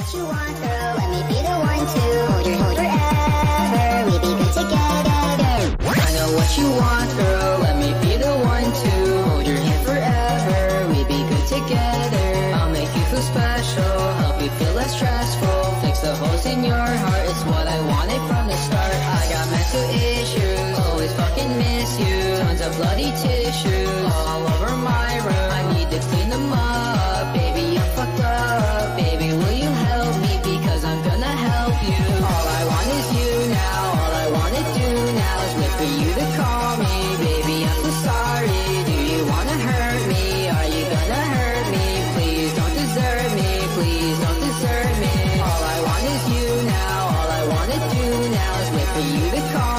what you want, girl. Let me be the one to hold your hand forever. We be good together. I know what you want, girl. Let me be the one to hold your hand forever. We be good together. I'll make you feel special, help you feel less stressful. Fix the holes in your heart, it's what I wanted from the start. I got mental issues, always fucking miss you. Tons of bloody tissues all over my room. I need to clean them up, baby, I'm fucked up. Baby, will you help me, because I'm gonna help you. All I want is you now, all I wanna do now is wait for you to call me. Baby, I'm so sorry, do you wanna hurt me? Are you gonna hurt me? Please don't desert me, please don't desert me. All I want is you now, all I wanna do now is wait for you to call